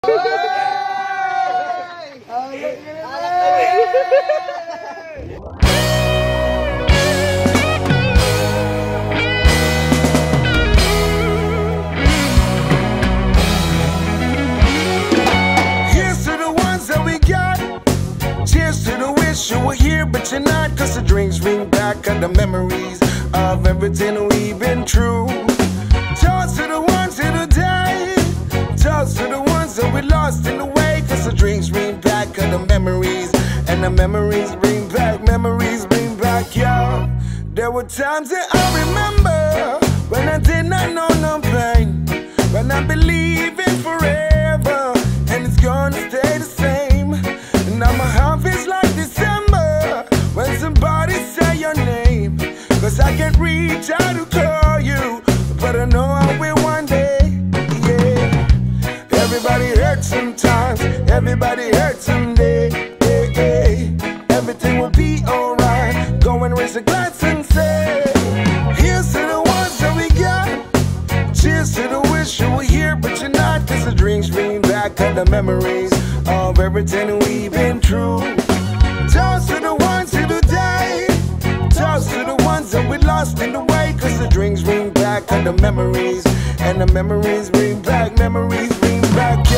You were here, but you're not, cause the drinks bring back all the memories of everything we've been through. Toast to the ones who died, toast to the ones that we lost in the way, cause the drinks bring back all the memories, and the memories bring back, y'all. There were times that I remember when I did not know no pain, when I believe in forever, and it's gonna stay the same. And now my heart feels like December when somebody say your name, cause I can't reach out to call you, but I know I will one day, yeah. Everybody hurts sometimes, everybody hurts someday, yeah, yeah. Everything will be alright. Go and raise a glass and say, here's to the ones that we got. Cheers to the wish you were here, but you're not, cause the drinks bring back all the memories of everything we've been through. Toast to the ones who died, toast to the ones that we lost in the way, cause the drinks bring back all the memories, and the memories bring back,